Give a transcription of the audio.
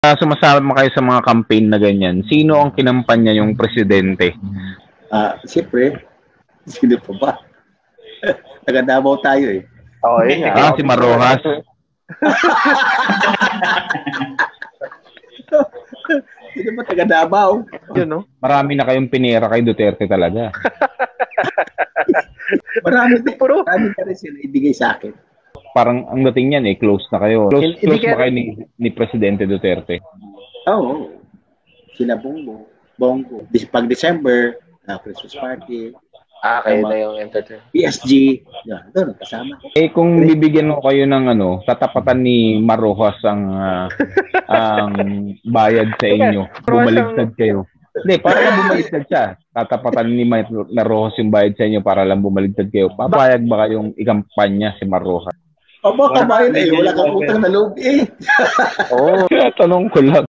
Sumasama kayo sa mga campaign na ganyan, sino ang kinampanya yung presidente? Siyempre, sino pa ba? Taga Davao tayo eh. Oo, yun nga. Si Marrojas. Sino ba taga Davao? Yun, no? Marami na kayong pinera kay Duterte talaga. Marami na rin sila ibigay sa akin. Parang ang dating yan close na kayo. Close ba kayo ni Presidente Duterte? Oo. Sila Bongo. Pag December, Christmas party. Kayo na yung entertainment. PSG. Doon, kasama. Kung bibigyan mo kayo ng tatapatan ni Marrojas ang bayad sa inyo, bumaligtad kayo. Hindi, para lang bumaligtad siya. Tatapatan ni Marrojas yung bayad sa inyo para lang bumaligtad kayo. Papayag ba kayong ikampanya si Marrojas? Kabayan wala kang utang na loob eh. Kaya tanong ko lang.